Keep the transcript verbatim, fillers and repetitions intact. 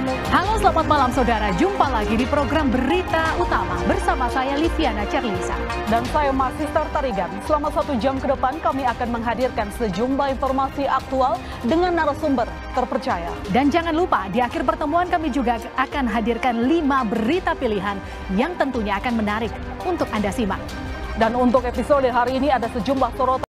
Halo, selamat malam saudara. Jumpa lagi di program Berita Utama bersama saya Liviana Cerlisa. Dan saya Marsister Tarigan. Selama satu jam ke depan kami akan menghadirkan sejumlah informasi aktual dengan narasumber terpercaya. Dan jangan lupa di akhir pertemuan kami juga akan hadirkan lima berita pilihan yang tentunya akan menarik untuk Anda simak. Dan untuk episode hari ini ada sejumlah sorotan